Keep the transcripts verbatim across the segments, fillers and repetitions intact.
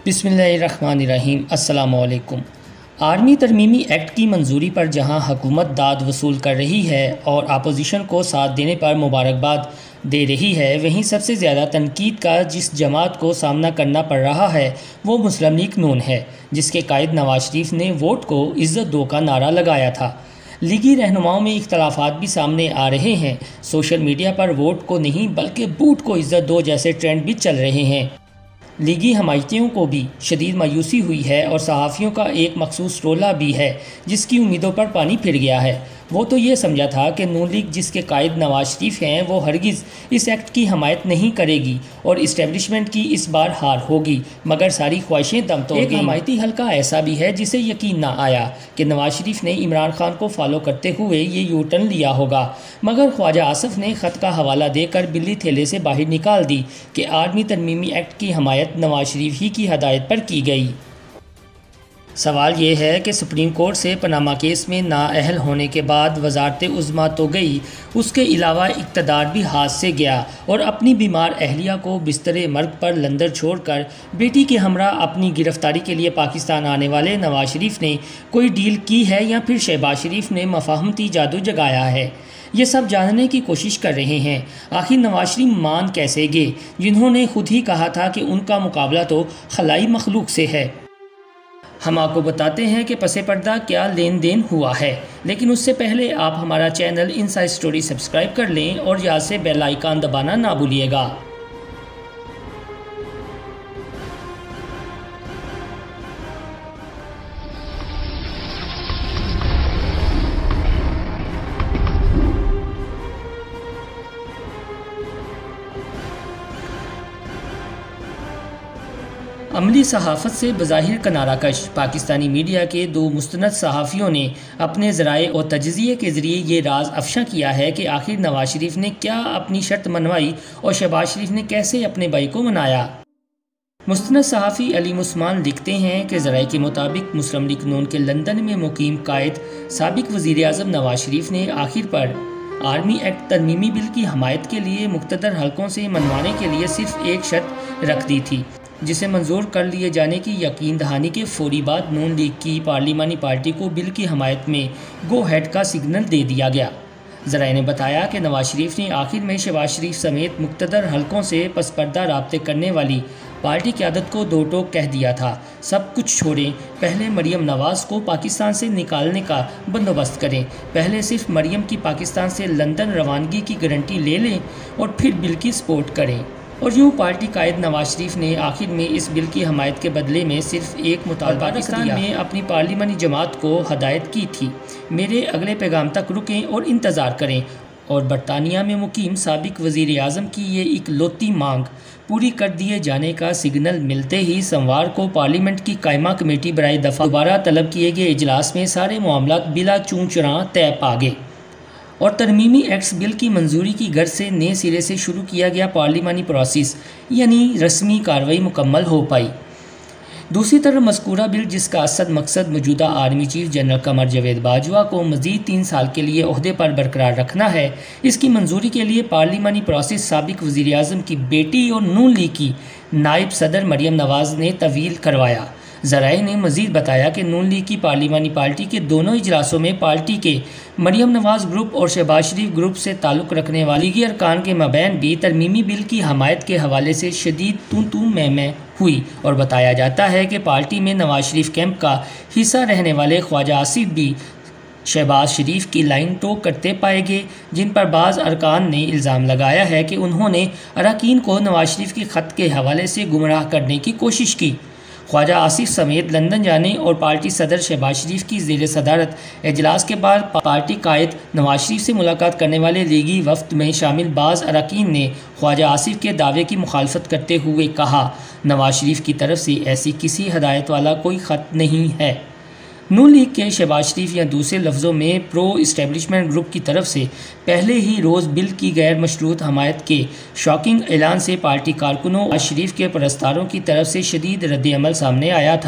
بسم اللہ الرحمن الرحیم۔ السلام علیکم۔ آرمی ترمیمی ایکٹ کی منظوری پر جہاں حکومت داد وصول کر رہی ہے اور اپوزیشن کو ساتھ دینے پر مبارکباد دے رہی ہے، وہیں سب سے زیادہ تنقید کا جس جماعت کو سامنا کرنا پڑ رہا ہے وہ مسلم لیگ نون ہے، جس کے قائد نواز شریف نے ووٹ کو عزت دو کا نعرہ لگایا تھا۔ لیگی رہنماؤں میں اختلافات بھی سامنے آ رہے ہیں۔ سوشل میڈیا پر ووٹ کو نہیں بلکہ بوٹ کو عزت دو جیسے ٹرینڈ بھی چل رہے ہیں۔ لیگی حمایتیوں کو بھی شدید مایوسی ہوئی ہے اور صحافیوں کا ایک مخصوص ٹولہ بھی ہے جس کی امیدوں پر پانی پھر گیا ہے۔ وہ تو یہ سمجھا تھا کہ نون لیگ جس کے قائد نواز شریف ہیں وہ ہرگز اس ایکٹ کی حمایت نہیں کرے گی اور اسٹیبلشمنٹ کی اس بار ہار ہوگی، مگر ساری خواہشیں دم توڑ گئیں۔ ایک حمایتی حلقہ ایسا بھی ہے جسے یقین نہ آیا کہ نواز شریف نے عمران خان کو فالو کرتے ہوئے یہ یو ٹرن لیا ہوگا، مگر خواجہ آصف نے خط کا حوالہ دے کر بلی تھیلے سے باہر نکال دی کہ آرمی ترمیمی ایکٹ کی حمایت نواز شریف ہی کی ہدایت پر کی گئی۔ سوال یہ ہے کہ سپریم کورٹ سے پاناما کیس میں نااہل ہونے کے بعد وزارت عظمیٰ تو گئی، اس کے علاوہ اقتدار بھی ہاتھ سے گیا اور اپنی بیمار اہلیہ کو بستر مرگ پر لندن چھوڑ کر بیٹی کے ہمراہ اپنی گرفتاری کے لیے پاکستان آنے والے نواز شریف نے کوئی ڈیل کی ہے یا پھر شہباز شریف نے مفاہمتی جادو جگایا ہے؟ یہ سب جاننے کی کوشش کر رہے ہیں۔ آخر نواز شریف مان کیسے گے جنہوں نے خود ہی کہا تھا کہ ان کا مقابلہ تو خلائی مخلوق سے ہے؟ ہم آپ کو بتاتے ہیں کہ پس پردہ کیا لین دین ہوا ہے، لیکن اس سے پہلے آپ ہمارا چینل انسائیڈ سٹوری سبسکرائب کر لیں اور یہاں سے بیل آئیکن دبانا نہ بھولیے گا۔ عملی صحافت سے بظاہر کنارہ کش پاکستانی میڈیا کے دو مستند صحافیوں نے اپنے ذرائع اور تجزیے کے ذریعے یہ راز افشا کیا ہے کہ آخر نواز شریف نے کیا اپنی شرط منوائی اور شہباز شریف نے کیسے اپنے بھائی کو منایا۔ مستند صحافی علیم عثمان لکھتے ہیں کہ ذرائع کے مطابق مسلم لیگ نون کے لندن میں مقیم قائد سابق وزیر اعظم نواز شریف نے آخر پر آرمی ایکٹ ترمیمی بل کی حمایت کے لیے مقتدر حلقوں سے منوانے کے لیے صرف ایک شرط رکھ دی تھی، جسے منظور کر لیے جانے کی یقین دہانی کے فوری بعد نون لیگ کی پارلیمانی پارٹی کو بل کی حمایت میں گو ہیڈ کا سگنل دے دیا گیا۔ ذرائع نے بتایا کہ نواز شریف نے آخر میں شہباز شریف سمیت مقتدر حلقوں سے پس پردہ رابطے کرنے والی پارٹی قیادت کو دو ٹوک کہہ دیا تھا، سب کچھ چھوڑیں، پہلے مریم نواز کو پاکستان سے نکالنے کا بندوبست کریں، پہلے صرف مریم کی پاکستان سے لندن روانگی کی گارنٹی لے لیں اور پھر بل کی سپورٹ کریں۔ اور یوں پارٹی قائد نواز شریف نے آخر میں اس بل کی حمایت کے بدلے میں صرف ایک مطالبہ پاکستان میں اپنی پارلیمانی جماعت کو ہدایت کی تھی، میرے اگلے پیغام تک رکیں اور انتظار کریں، اور برطانیہ میں مقیم سابق وزیر اعظم کی یہ اکلوتی مانگ پوری کر دیے جانے کا سگنل ملتے ہی سوموار کو پارلیمنٹ کی قائمہ کمیٹی برائے دفاع دوبارہ طلب کیے گئے اجلاس میں سارے معاملات بلا چوں چراں طے پا گئے اور ترمیمی ایکٹس بل کی منظوری کی غرض سے نئے سرے سے شروع کیا گیا پارلیمانی پروسیس، یعنی رسمی کارروائی مکمل ہو پائی۔ دوسری طرف مذکورہ بل جس کا اسد مقصد موجودہ army chief general Qamar Javed Bajwa کو مزید تین سال کے لیے عہدے پر برقرار رکھنا ہے، اس کی منظوری کے لیے پارلیمانی پروسیس سابق وزیر اعظم کی بیٹی اور نون لیگ کی نائب صدر مریم نواز نے طویل کروایا۔ ذرائع نے مزید بتایا کہ نون لیگ کی پارلیمانی پارٹی کے دونوں اجلاسوں میں پارٹی کے مریم نواز گروپ اور شہباز شریف گروپ سے تعلق رکھنے والے لیگی ارکان کے مابین بھی ترمیمی بل کی حمایت کے حوالے سے شدید توں توں میں میں ہوئی، اور بتایا جاتا ہے کہ پارٹی میں نواز شریف کیمپ کا حصہ رہنے والے خواجہ آصف بھی شہباز شریف کی لائن ٹوک کرتے پائے گئے، جن پر بعض ارکان نے الزام لگایا ہے کہ انہوں نے اراکین کو نواز شریف کے خط کے حوالے سے گمراہ کرنے کی کوشش کی۔ خواجہ آصف سمیت لندن جانے اور پارٹی صدر شہباز شریف کی زیر صدارت اجلاس کے بعد پارٹی قائد نواز شریف سے ملاقات کرنے والے لیگی وفد میں شامل بعض اراکین نے خواجہ آصف کے دعوے کی مخالفت کرتے ہوئے کہا، نواز شریف کی طرف سے ایسی کسی ہدایت والا کوئی خط نہیں ہے۔ نون لیگ کے شہباز شریف یا دوسرے لفظوں میں پرو اسٹیبلشمنٹ گروپ کی طرف سے پہلے ہی روز بل کی غیر مشروط حمایت کے شاکنگ اعلان سے پارٹی کارکنوں اور شریف کے پرستاروں کی طرف سے شدید رد عمل سامنے آیا تھا۔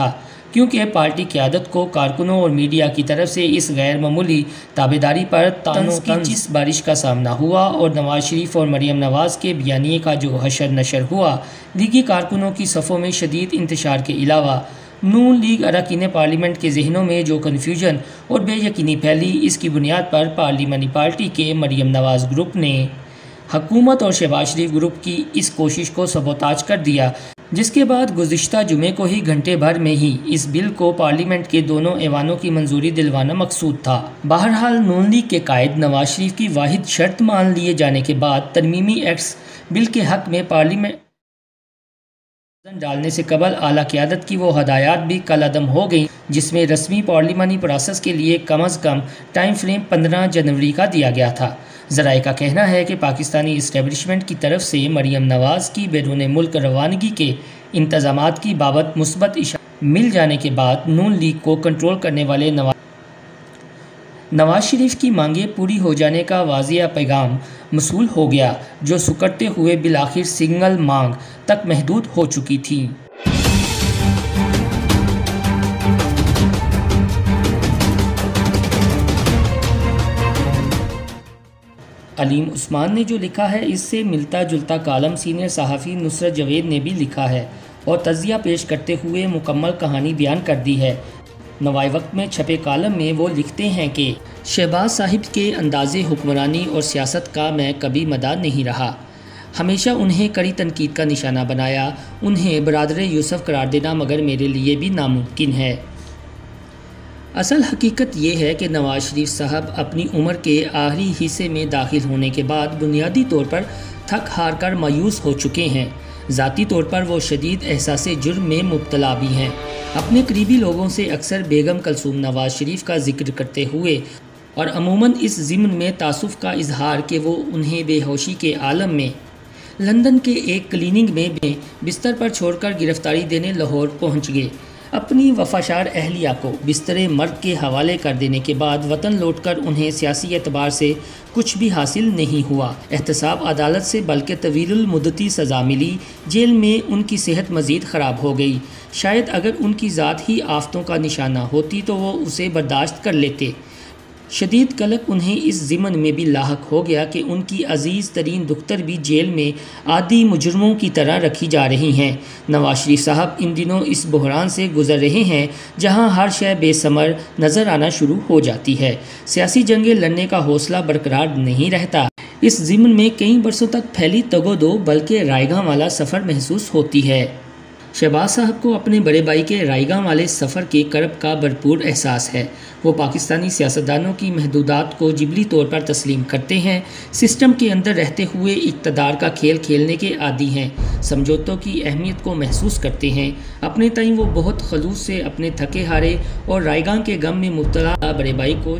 کیونکہ پارٹی قیادت کو کارکنوں اور میڈیا کی طرف سے اس غیر معمولی تابعداری پر طنز کی جس بارش کا سامنا ہوا اور نواز شریف اور مریم نواز کے بیانیے کا جو حشر نشر ہوا، لیگی کارکنوں کی صفوں میں شدید انتشار کے علاوہ نون لیگ اراکین پارلیمنٹ کے ذہنوں میں جو کنفیوژن اور بے یقینی پھیلی، اس کی بنیاد پر پارلیمانی پارٹی کے مریم نواز گروپ نے حکومت اور شہباز شریف گروپ کی اس کوشش کو سبوتاژ کر دیا، جس کے بعد گزشتہ جمعے کو ہی گھنٹے بھر میں ہی اس بل کو پارلیمنٹ کے دونوں ایوانوں کی منظوری دلوانا مقصود تھا۔ بہرحال نون لیگ کے قائد نواز شریف کی واحد شرط مان لیے جانے کے بعد ترمیمی ایکٹس بل کے حق میں پارلیمنٹ ڈالنے سے قبل اعلیٰ قیادت کی وہ ہدایات بھی کالعدم ہو گئیں جس میں رسمی پارلیمانی پروسیس کے لیے کم از کم ٹائم فریم پندرہ جنوری کا دیا گیا تھا۔ ذرائع کا کہنا ہے کہ پاکستانی اسٹیبلشمنٹ کی طرف سے مریم نواز کی بیرون ملک روانگی کے انتظامات کی بابت مثبت اشارہ مل جانے کے بعد نون لیگ کو کنٹرول کرنے والے نواز نواز شریف کی مانگیں پوری ہو جانے کا واضح پیغام موصول ہو گیا، جو سکڑتے ہوئے بالآخر سنگل مانگ تک محدود ہو چکی تھی۔ علیم عثمان نے جو لکھا ہے اس سے ملتا جلتا کالم سینئر صحافی نصرت جاوید نے بھی لکھا ہے اور تجزیہ پیش کرتے ہوئے مکمل کہانی بیان کر دی ہے۔ نوائے وقت میں چھپے کالم میں وہ لکھتے ہیں کہ شہباز صاحب کے انداز حکمرانی اور سیاست کا میں کبھی مداح نہیں رہا، ہمیشہ انہیں کڑی تنقید کا نشانہ بنایا، انہیں برادر یوسف قرار دینا مگر میرے لیے بھی ناممکن ہے۔ اصل حقیقت یہ ہے کہ نواز شریف صاحب اپنی عمر کے آخری حصے میں داخل ہونے کے بعد بنیادی طور پر تھک ہار کر مایوس ہو چکے ہیں۔ ذاتی طور پر وہ شدید احساس جرم میں مبتلا بھی ہیں۔ اپنے قریبی لوگوں سے اکثر بیگم کلثوم نواز شریف کا ذکر کرتے ہوئے اور عموماً اس ضمن میں تاسف کا اظہار کہ وہ انہیں بے ہوشی کے عالم میں لندن کے ایک کلینک میں بستر پر چھوڑ کر گرفتاری دینے لاہور پہنچ گئے۔ اپنی وفاشار اہلیہ کو بستر مرگ کے حوالے کر دینے کے بعد وطن لوٹ کر انہیں سیاسی اعتبار سے کچھ بھی حاصل نہیں ہوا۔ احتساب عدالت سے بلکہ طویل المدتی سزا ملی، جیل میں ان کی صحت مزید خراب ہو گئی۔ شاید اگر ان کی ذات ہی آفتوں کا نشانہ ہوتی تو وہ اسے برداشت کر لیتے۔ شدید قلق انہیں اس ضمن میں بھی لاحق ہو گیا کہ ان کی عزیز ترین دختر بھی جیل میں عادی مجرموں کی طرح رکھی جا رہی ہیں۔ نواز شریف صاحب ان دنوں اس بحران سے گزر رہے ہیں جہاں ہر شے بے ثمر نظر آنا شروع ہو جاتی ہے، سیاسی جنگیں لڑنے کا حوصلہ برقرار نہیں رہتا۔ اس ضمن میں کئی برسوں تک پھیلی تگ و دو بلکہ رائے گاں والا سفر محسوس ہوتی ہے۔ شہباز صاحب کو اپنے بڑے بھائی کے رائے گاں والے سفر کے کرب کا بھرپور احساس ہے۔ وہ پاکستانی سیاستدانوں کی محدودات کو جبلی طور پر تسلیم کرتے ہیں، سسٹم کے اندر رہتے ہوئے اقتدار کا کھیل کھیلنے کے عادی ہیں، سمجھوتوں کی اہمیت کو محسوس کرتے ہیں۔ اپنے تئیں وہ بہت خلوص سے اپنے تھکے ہارے اور رائے گاں کے غم میں مبتلا بڑے بھائی کو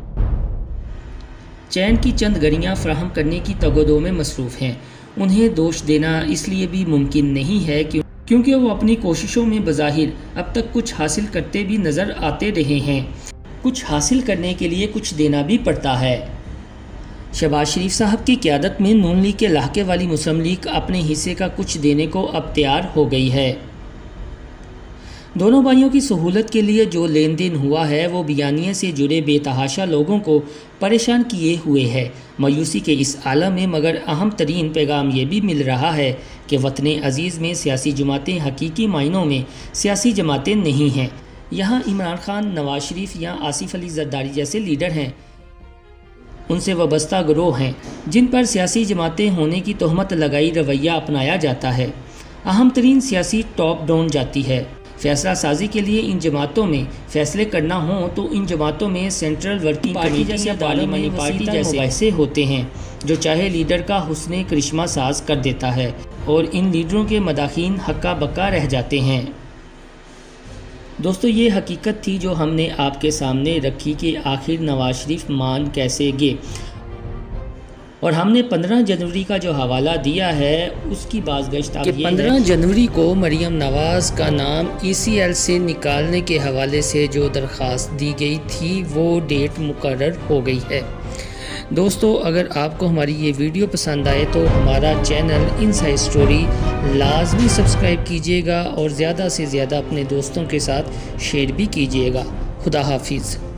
چین کی چند گھڑیاں فراہم کرنے کی تگ و دو میں مصروف ہیں۔ انہیں دوش دینا اس لیے بھی ممکن نہیں ہے کہ کیونکہ وہ اپنی کوششوں میں بظاہر اب تک کچھ حاصل کرتے بھی نظر آتے رہے ہیں۔ کچھ حاصل کرنے کے لیے کچھ دینا بھی پڑتا ہے۔ شہباز شریف صاحب کی قیادت میں نون لیگ کے لاحقے والی مسلم لیگ اپنے حصے کا کچھ دینے کو اب تیار ہو گئی ہے۔ دونوں بھائیوں کی سہولت کے لیے جو لین دین ہوا ہے وہ بیانیے سے جڑے بے تحاشا لوگوں کو پریشان کیے ہوئے ہے۔ مایوسی کے اس عالم میں مگر اہم ترین پیغام یہ بھی مل رہا ہے کہ وطن عزیز میں سیاسی جماعتیں حقیقی معنوں میں سیاسی جماعتیں نہیں ہیں۔ یہاں عمران خان، نواز شریف یا آصف علی زرداری جیسے لیڈر ہیں، ان سے وابستہ گروہ ہیں جن پر سیاسی جماعتیں ہونے کی تہمت لگائی رویہ اپنایا جاتا ہے۔ اہم ترین سیاسی ٹاپ ڈاؤن جاتی ہے۔ فیصلہ سازی کے لیے ان جماعتوں میں فیصلے کرنا ہوں تو ان جماعتوں میں سینٹرل ورکنگ پارٹی جیسے پارلیمانی پارٹی جیسے ایسے ہوتے ہیں جو چاہے لیڈر کا حسن کرشمہ ساز کر دیتا ہے اور ان لیڈروں کے مداخین ہکا بکا رہ جاتے ہیں۔ دوستو، یہ حقیقت تھی جو ہم نے آپ کے سامنے رکھی کہ آخر نواز شریف مان کیسے گے، اور ہم نے پندرہ جنوری کا جو حوالہ دیا ہے اس کی بازگشت اب یہ ہے کہ پندرہ جنوری کو مریم نواز کا نام ای سی ایل سے نکالنے کے حوالے سے جو درخواست دی گئی تھی وہ ڈیٹ مقرر ہو گئی ہے۔ دوستو اگر آپ کو ہماری یہ ویڈیو پسند آئے تو ہمارا چینل انسائیڈ اسٹوری لازمی سبسکرائب کیجیے گا اور زیادہ سے زیادہ اپنے دوستوں کے ساتھ شیئر بھی کیجیے گا۔ خدا حافظ۔